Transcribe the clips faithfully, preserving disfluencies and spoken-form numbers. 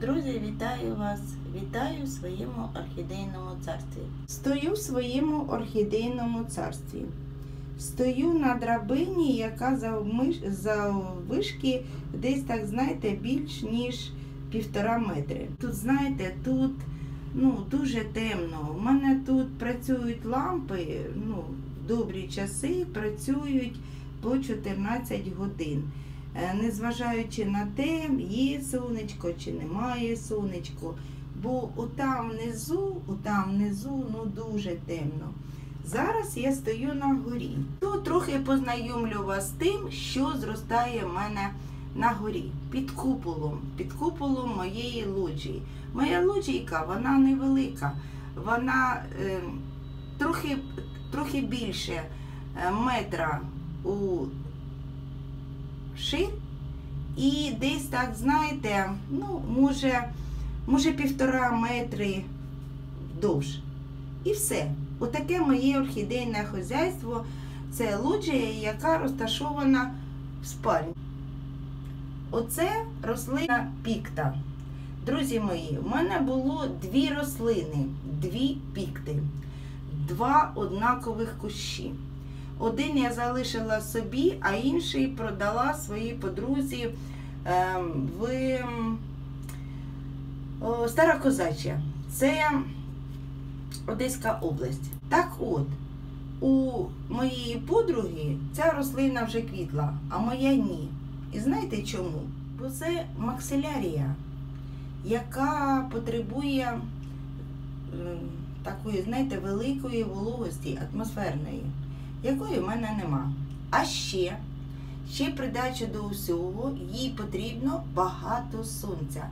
Друзі, вітаю вас! Вітаю в своєму орхідейному царстві. Стою в своєму орхідейному царстві. Стою на драбині, яка заввишки десь, так знаєте, більш ніж півтора метри. Тут, знаєте, тут ну, дуже темно. У мене тут працюють лампи, ну, в добрі часи працюють по чотирнадцять годин. Незважаючи на те, є сонечко чи немає сонечко, бо отам внизу, отам внизу, ну дуже темно. Зараз я стою на горі. Тут трохи познайомлю вас з тим, що зростає в мене на горі, під куполом, під куполом моєї лоджії. Моя лоджійка, вона невелика, вона е, трохи, трохи більше метра у шир і десь, так знаєте, ну, може, може півтора метри вдовж. І все. Отаке моє орхідейне хазяйство. Це лоджія, яка розташована в спальні. Оце рослина пікта. Друзі мої, в мене було дві рослини, дві пікти, два однакових кущі. Один я залишила собі, а інший продала своїй подрузі е, в о, Старокозаччя. Це Одеська область. Так от, у моєї подруги ця рослина вже квітла, а моя ні. І знаєте чому? Бо це максилярія, яка потребує е, такої, знаєте, великої вологості атмосферної, якої в мене нема. А ще, ще придача до усього, їй потрібно багато сонця.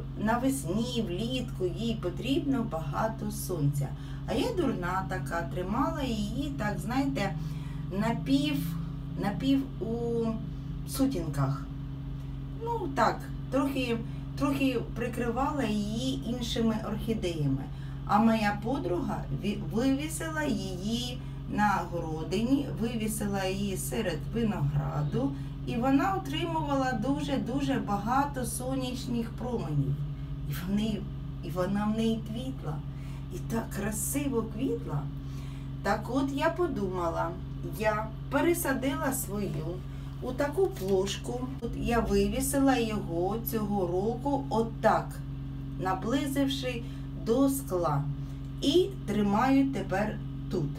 Навесні, влітку їй потрібно багато сонця. А я дурна така, тримала її, так, знаєте, напів, напів у сутінках. Ну, так, трохи, трохи прикривала її іншими орхідеями. А моя подруга вивісила її на городині, вивісила її серед винограду, і вона отримувала дуже-дуже багато сонячних променів. І, вони, і вона в неї квітла. І так красиво квітла. Так от я подумала, я пересадила свою у таку плошку. От я вивісила його цього року отак, наблизивши до скла. І тримаю тепер тут.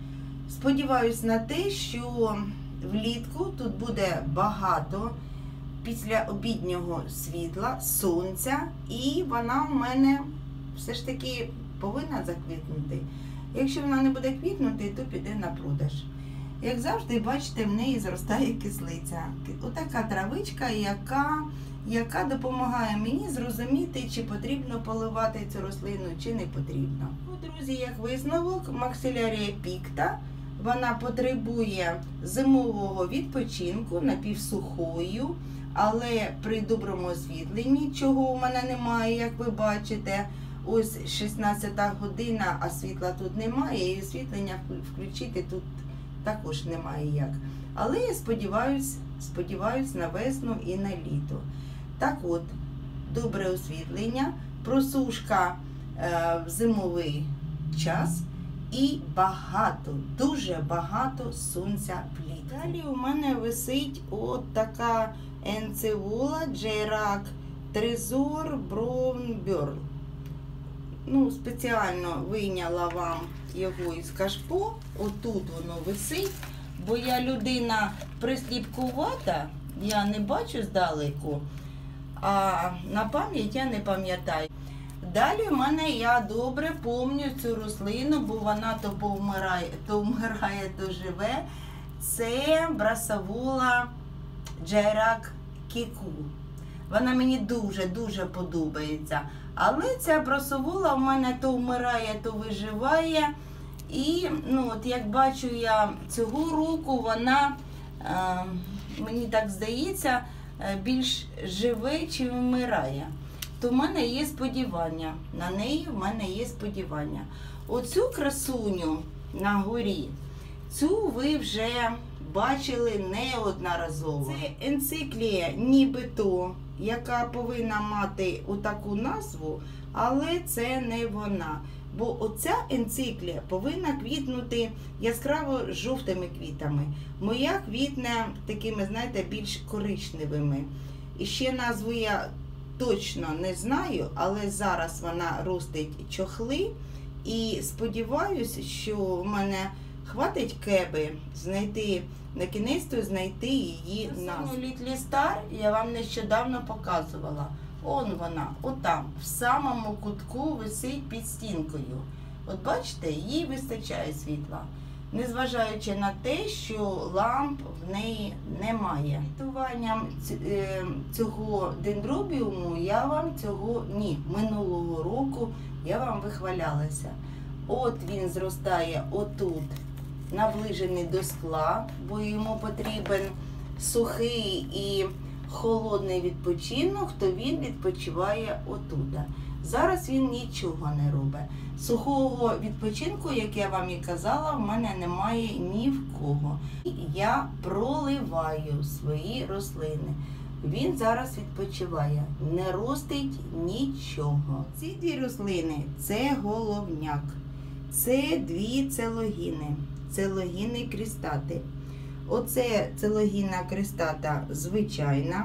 Сподіваюсь на те, що влітку тут буде багато після обіднього світла, сонця, і вона в мене все ж таки повинна заквітнути. Якщо вона не буде квітнути, то піде на продаж. Як завжди, бачите, в неї зростає кислиця. Отака травичка, яка, яка допомагає мені зрозуміти, чи потрібно поливати цю рослину, чи не потрібно. Ну, друзі, як висновок, максилярія пікта, вона потребує зимового відпочинку, напівсухою, але при доброму освітленні, чого у мене немає, як ви бачите. Ось шістнадцята година, а світла тут немає, і освітлення включити тут також немає як. Але я сподіваюсь, сподіваюсь на весну і на літо. Так от, добре освітлення, просушка е, в зимовий час і багато, дуже багато сонця влітку. Далі у мене висить от така енцевола Джейрак Трезор Браун Берл. Ну, спеціально вийняла вам його із кашпо, отут воно висить, бо я людина присліпкувата, я не бачу здалеку, а на пам'ять я не пам'ятаю. Далі в мене, я добре пам'ятаю цю рослину, бо вона то повмирає, то вмирає, то живе. Це брасавола Джейрак Кіку. Вона мені дуже-дуже подобається. Але ця брасавола в мене то вмирає, то виживає. І, ну, от як бачу я цього року, вона, е, мені так здається, більш живе, чи вмирає. То в мене є сподівання. На неї в мене є сподівання. Оцю красуню на горі, цю ви вже бачили неодноразово. Це енциклія нібито яка повинна мати отаку назву, але це не вона. Бо оця енциклія повинна квітнути яскраво жовтими квітами. Моя квітне такими, знаєте, більш коричневими. І ще назву я точно не знаю, але зараз вона ростить чохли. І сподіваюся, що в мене хватить кеби знайти, на кінець знайти її назву. Літлі Стар я вам нещодавно показувала. Он вона, отам, в самому кутку висить під стінкою. От бачите, їй вистачає світла. Незважаючи на те, що ламп в неї немає. Квітуванням цього дендробіуму я вам цього, ні, минулого року я вам вихвалялася. От він зростає отут, наближений до скла, бо йому потрібен сухий і холодний відпочинок, то він відпочиває отуда. Зараз він нічого не робить. Сухого відпочинку, як я вам і казала, в мене немає ні в кого. Я проливаю свої рослини. Він зараз відпочиває, не ростить нічого. Ці дві рослини – це головняк. Це дві целогіни, целогіни крістати. Оце целогінна крестата звичайна.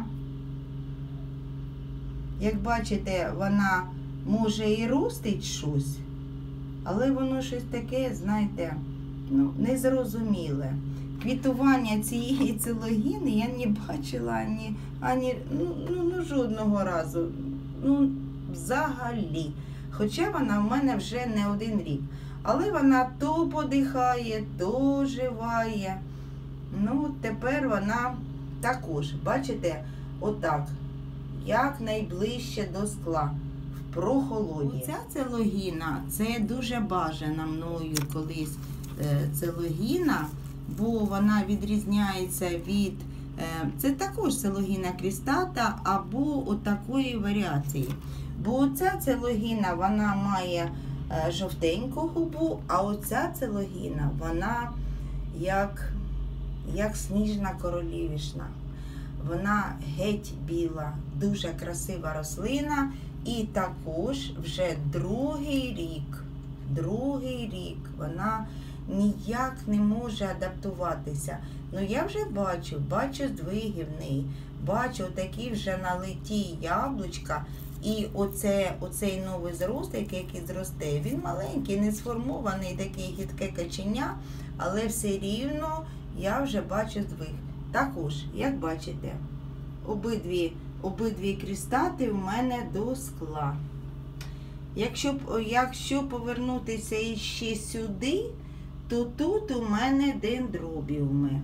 Як бачите, вона може і ростить щось, але воно щось таке, знаєте, ну, незрозуміле. Квітування цієї целогіни я не бачила ані, ані ну, ну, ну, жодного разу. Ну, взагалі. Хоча вона в мене вже не один рік. Але вона то подихає, то живає. Ну, тепер вона також, бачите, отак, як найближче до скла, в прохолоді. Оця целогіна, це дуже бажана мною колись целогіна, бо вона відрізняється від, це також целогіна крістата, або отакої варіації. Бо оця целогіна, вона має жовтеньку губу, а оця целогіна, вона як... як сніжна королівішна. Вона геть біла, дуже красива рослина. І також вже другий рік, другий рік вона ніяк не може адаптуватися. Ну я вже бачу, бачу здвиги в неї, бачу такі вже налиті яблучка. І оце, оцей новий зростик, який зросте, він маленький, не сформований, такий гидке каченя, але все рівно я вже бачу здвиг. Також, як бачите, обидві, обидві крістати в мене до скла. Якщо, якщо повернутися іще сюди, то тут у мене дендробіуми.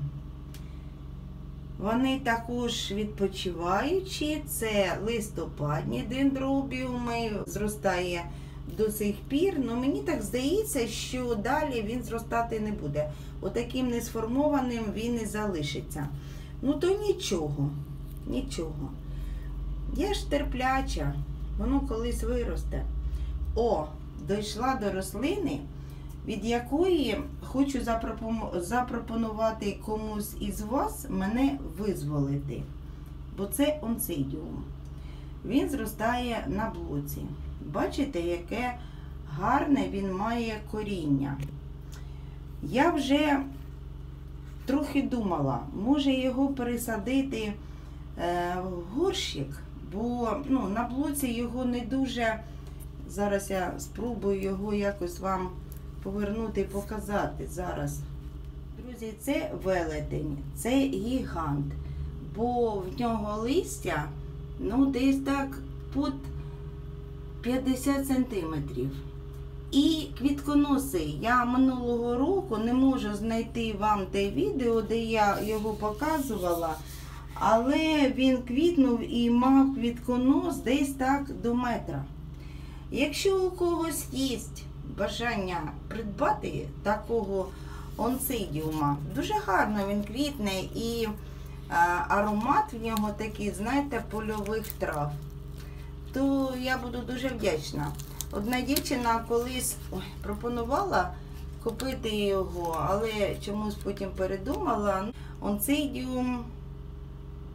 Вони також відпочиваючі, це листопадні дендробіуми, зростає до сих пір, але мені так здається, що далі він зростати не буде. Отаким несформованим він і залишиться. Ну то нічого, нічого. Я ж терпляча, воно колись виросте. О, дійшла до рослини, від якої хочу запропонувати комусь із вас мене визволити. Бо це онцидіум. Він зростає на блоці. Бачите, яке гарне він має коріння. Я вже трохи думала, може його пересадити в горщик, бо ну, на блоці його не дуже... Зараз я спробую його якось вам повернути і показати зараз. Друзі, це велетень, це гігант, бо в нього листя, ну, десь так під п'ятдесят сантиметрів. І квітконоси. Я минулого року не можу знайти вам те відео, де я його показувала, але він квітнув і мав квітконос десь так до метра. Якщо у когось є бажання придбати такого онцидіума, дуже гарно він квітне і а, аромат в нього такий, знаєте, польових трав, то я буду дуже вдячна. Одна дівчина колись ой, пропонувала купити його, але чомусь потім передумала. Онцидіум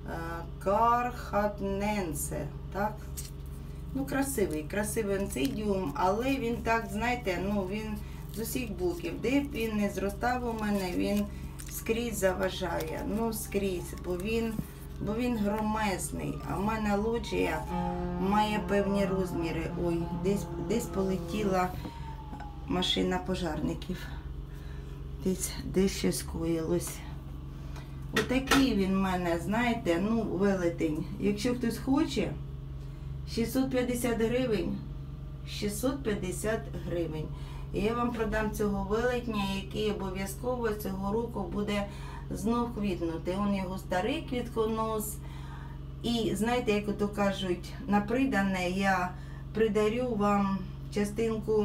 Кархатненсе, так? Ну, красивий, красивий онцидіум, але він так, знаєте, ну, він з усіх боків. Де б він не зростав у мене, він скрізь заважає. Ну, скрізь, бо він, бо він громезний. А в мене лоджія має певні розміри. Ой, десь, десь полетіла машина пожарників. Десь, десь щось коїлось. Отакий він в мене, знаєте, ну, велетень. Якщо хтось хоче, шістсот п'ятдесят гривень. шістсот п'ятдесят гривень. І я вам продам цього велетня, який обов'язково цього року буде знов квітнути. Он його старий квітконос. І знаєте, як ото кажуть, на придане я придарю вам частинку,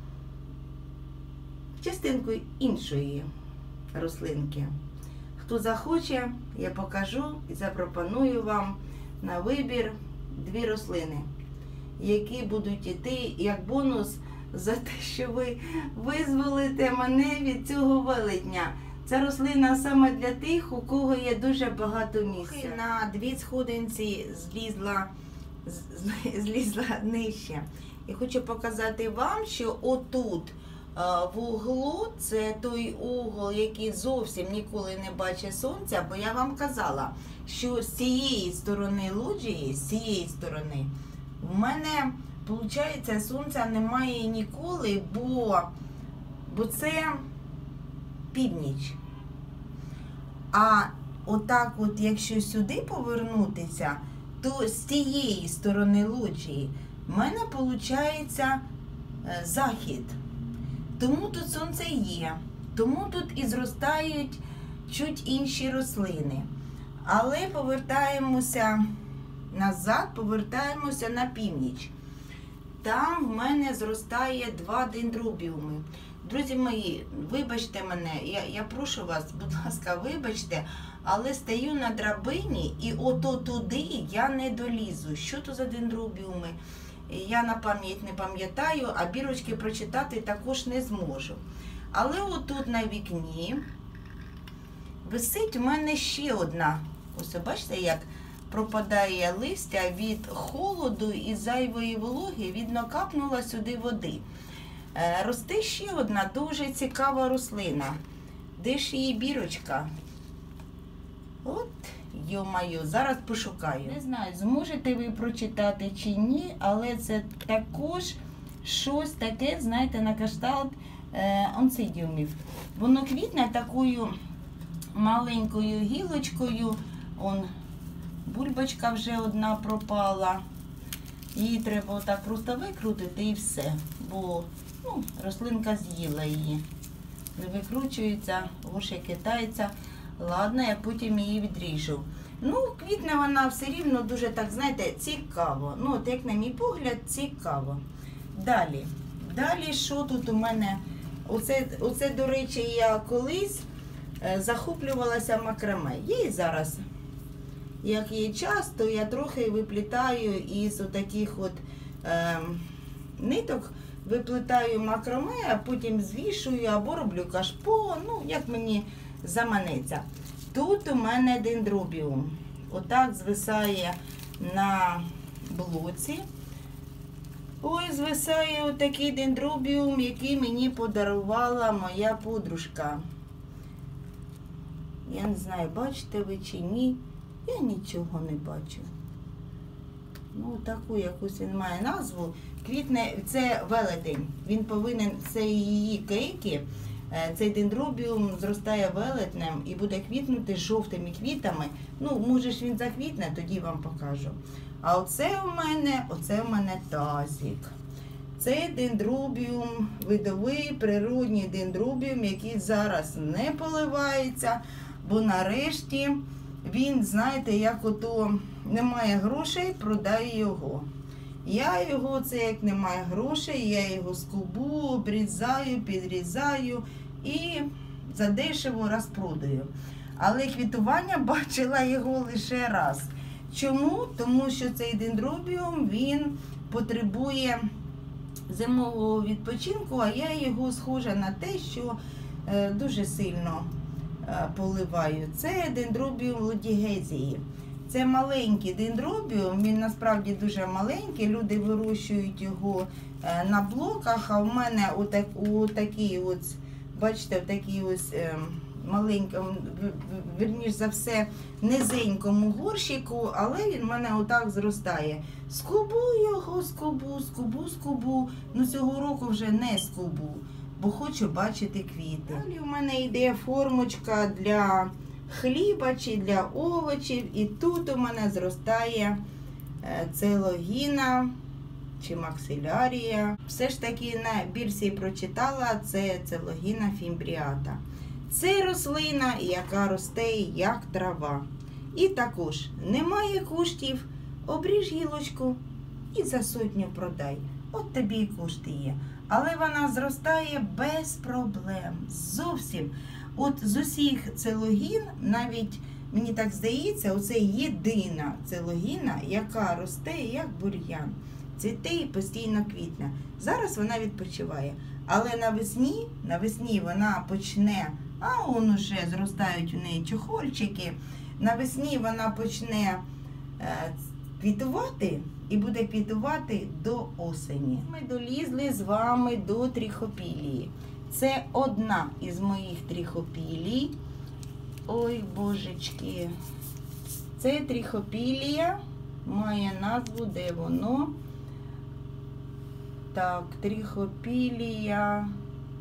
частинку іншої рослинки. Хто захоче, я покажу і запропоную вам на вибір дві рослини, які будуть йти як бонус за те, що ви визволите мене від цього велетня. Ця рослина саме для тих, у кого є дуже багато місця. На дві сходинці злізла, злізла нижче. І хочу показати вам, що отут в углу, це той угол, який зовсім ніколи не бачить сонця, бо я вам казала, що з цієї сторони лоджії, з цієї сторони, в мене, виходить, сонця немає ніколи, бо, бо це північ. А отак от, якщо сюди повернутися, то з цієї сторони лоджії в мене, виходить, захід. Тому тут сонце є, тому тут і зростають чуть інші рослини. Але повертаємося назад, повертаємося на північ. Там в мене зростає два дендробіуми. Друзі мої, вибачте мене, я, я прошу вас, будь ласка, вибачте, але стою на драбині і ото туди я не долізу. Що то за дендробіуми? Я на пам'ять не пам'ятаю, а бірочки прочитати також не зможу. Але отут на вікні висить у мене ще одна. Ось, бачите, як пропадає листя від холоду і зайвої вологи, видно, капнула сюди води. Росте ще одна дуже цікава рослина. Де ж її бірочка? От, йо-майо, зараз пошукаю. Не знаю, зможете ви прочитати чи ні, але це також щось таке, знаєте, на кшталт е, онцидіумів. Воно квітне такою маленькою гілочкою. Он, бульбочка вже одна пропала. Її треба отак просто викрутити і все. Бо ну, рослинка з'їла її. Не викручується, воші китається. Ладно, я потім її відріжу. Ну, квітне вона все рівно дуже, так, знаєте, цікаво. Ну, от як на мій погляд, цікаво. Далі. Далі, що тут у мене? Оце, оце до речі, я колись е, захоплювалася макраме. Є і зараз. Як є час, то я трохи виплітаю із отаких от е, ниток, виплітаю макраме, а потім звішую або роблю кашпо, ну, як мені заманеться. Тут у мене дендробіум. Отак звисає на блоці. Ось звисає отакий дендробіум, який мені подарувала моя подружка. Я не знаю, бачите ви чи ні. Я нічого не бачу. Ну, таку якусь він має назву. Квітне, це велетень. Він повинен, це її кейки. Цей дендробіум зростає велетнем і буде квітнути з жовтими квітами. Ну, може ж він заквітне, тоді вам покажу. А оце у мене, оце у мене тазик. Це дендробіум, видовий природній дендробіум, який зараз не поливається, бо нарешті він, знаєте, як ото немає грошей, продаю його. Я його, це як немає грошей, я його скубу, обрізаю, підрізаю і задешево розпродаю. Але квітування бачила його лише раз. Чому? Тому що цей дендробіум, він потребує зимового відпочинку, а я його схожа на те, що е, дуже сильно е, поливаю. Це дендробіум лодігезії. Це маленький дендробіум, він насправді дуже маленький, люди вирощують його на блоках, а в мене отак, у такій ось, бачите, в такій ось маленькому, вірніш за все, низенькому горщику, але він в мене отак зростає. Скубу його, скубу, скубу, скубу, ну цього року вже не скубу, бо хочу бачити квіти. Далі в мене йде формочка для хліба чи для овочів, і тут у мене зростає целогіна чи максилярія. Все ж таки на бірці прочитала, це целогіна фімбріата. Це рослина, яка росте як трава. І також немає коштів, обріж гілочку і за сотню продай. От тобі і кошти є. Але вона зростає без проблем. Зовсім. От з усіх целогін, навіть, мені так здається, оце єдина целогіна, яка росте як бур'ян. Цвіте і постійно квітне. Зараз вона відпочиває. Але навесні, навесні вона почне, а он уже зростають у неї чохольчики, навесні вона почне е, квітувати і буде квітувати до осені. Ми долізли з вами до трихопілії. Це одна із моїх трихопілій. Ой, божечки. Це трихопілія, має назву, де воно? Так, трихопілія.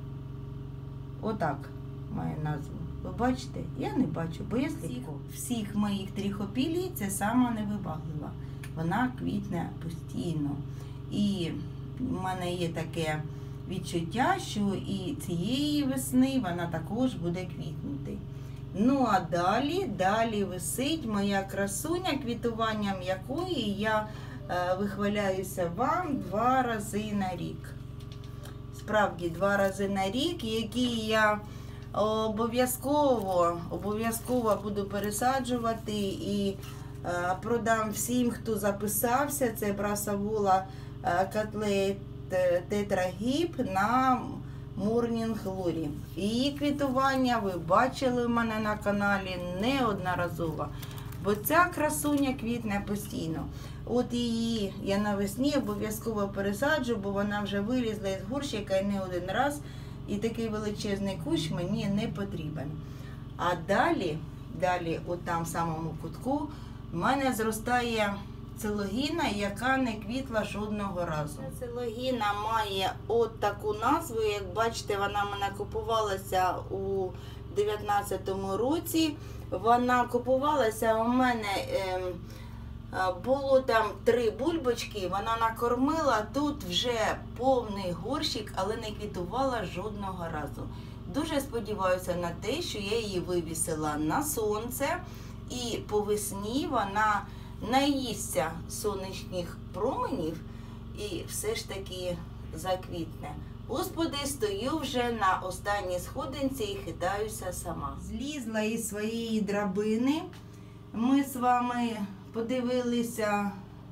Отак має назву. Ви бачите? Я не бачу, бо я слідку. Всіх моїх трихопілій це сама невибаглива. Вона квітне постійно. І в мене є таке відчуття, що і цієї весни вона також буде квітнути. Ну, а далі, далі висить моя красуня, квітуванням якої я е, вихваляюся вам два рази на рік. Справді, два рази на рік, які я обов'язково, обов'язково буду пересаджувати і е, продам всім, хто записався. Це брасавула е, котлет тетрагіп на Morning Glory. Її квітування ви бачили в мене на каналі неодноразово, бо ця красуня квітне постійно. От її я навесні обов'язково пересаджу, бо вона вже вилізла із горщика і не один раз, і такий величезний кущ мені не потрібен. А далі, далі, от там в самому кутку, в мене зростає целогіна, яка не квітла жодного разу. Целогіна має от таку назву, як бачите, вона в мене купувалася у дев'ятнадцятому році. Вона купувалася у мене, е, було там три бульбочки, вона накормила, тут вже повний горщик, але не квітувала жодного разу. Дуже сподіваюся на те, що я її вивісила на сонце, і по весні вона наїсться сонячних променів і все ж таки заквітне. Господи, стою вже на останній сходинці і хитаюся сама. Злізла із своєї драбини. Ми з вами подивилися,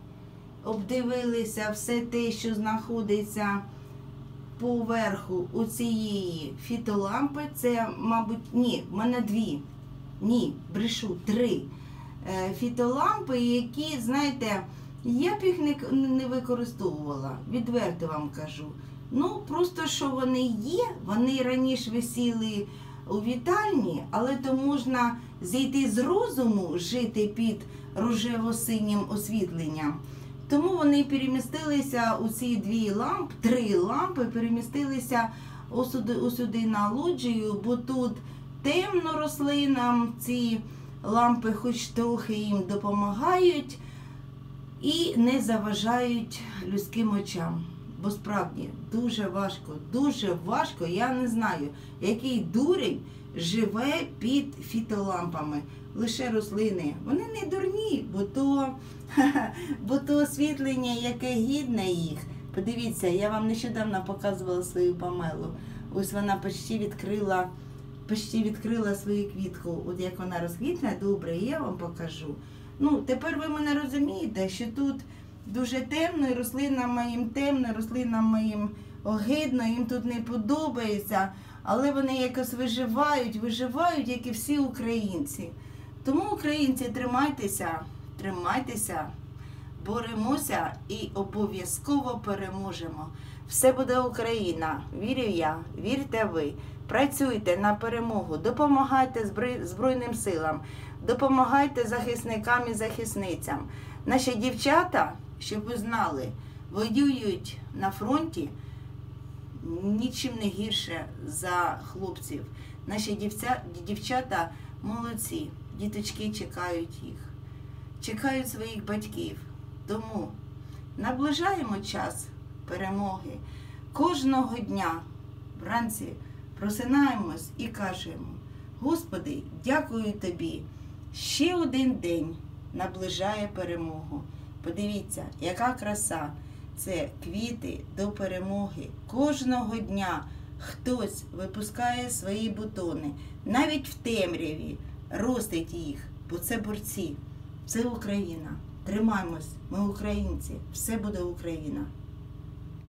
обдивилися все те, що знаходиться поверху у цієї фітолампи. Це, мабуть, ні, в мене дві. Ні, брешу, три. Фітолампи, які, знаєте, я б їх не, не використовувала, відверто вам кажу. Ну, просто що вони є, вони раніше висіли у вітальні, але то можна зійти з розуму, жити під рожево-синім освітленням. Тому вони перемістилися у ці дві лампи, три лампи перемістилися усюди, усюди на лоджію, бо тут темно рослинам, ці лампи хоч трохи їм допомагають і не заважають людським очам. Бо справді дуже важко, дуже важко, я не знаю, який дурень живе під фітолампами. Лише рослини. Вони не дурні, бо то, бо то освітлення, яке гідне їх. Подивіться, я вам нещодавно показувала свою помелу. Ось вона почти відкрила, почти відкрила свою квітку. От як вона розквітне, добре, я вам покажу. Ну, тепер ви мене розумієте, що тут дуже темно, і рослинам моїм темно, рослинам моїм огидно, їм тут не подобається, але вони якось виживають, виживають, як і всі українці. Тому, українці, тримайтеся, тримайтеся, боремося і обов'язково переможемо. Все буде Україна. Вірю я, вірте ви. Працюйте на перемогу, допомагайте Збройним силам, допомагайте захисникам і захисницям. Наші дівчата, щоб ви знали, воюють на фронті нічим не гірше за хлопців. Наші дівця, дівчата молодці, діточки чекають їх, чекають своїх батьків. Тому наближаємо час перемоги. Кожного дня вранці просинаємось і кажемо: Господи, дякую Тобі, ще один день наближає перемогу. Подивіться, яка краса. Це квіти до перемоги. Кожного дня хтось випускає свої бутони. Навіть в темряві ростить їх, бо це борці. Це Україна. Тримаймось, ми українці. Все буде Україна.